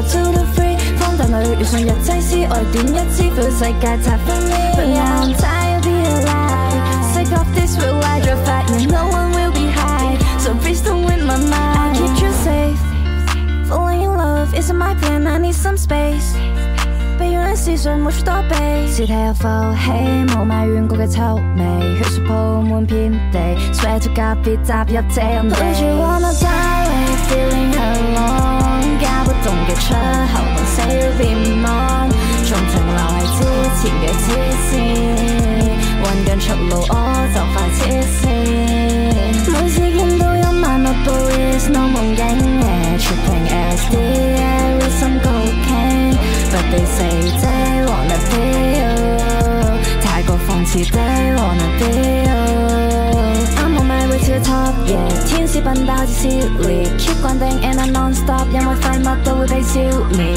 to the free， 荒誕裏遇上日擠絲，我哋點一支 feel 世界拆分離。But now I'm tired of being alive，sick of this real life， 卻發現 no one will be high，so please don't win my mind。I keep you safe，falling in love isn't my plan，I need some space。被原來思想無處躲避，屍體有浮起，冇埋怨過嘅臭味，血水鋪滿遍地 ，swear to God 別踏入這暗地。Would you wanna die when you're feeling alone？ 搞不動嘅出口，能死要變忙，從停留喺之前嘅支線，揾緊出路我就快黐線。每次見到有萬物報 is no 夢境嘅 ，tripping LSD with some cocaine。But they say they wanna be you， 太過諷刺 they wanna be you。I'm on my way to the top，yeah， 天使笨到好似撕裂 ，keep grinding and I non-stop， 因為廢物都會被消滅。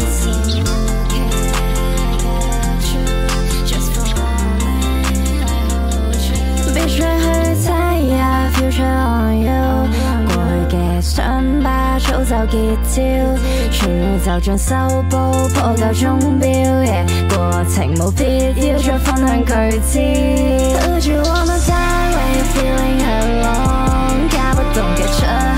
別再去睇呀 ，future on you， 過去嘅傷疤早就結焦，全宇宙盡修補破舊鐘錶，yeah， 過程冇必要再分享佢知。Would you wanna die when you're feeling alone？ 搞不動嘅出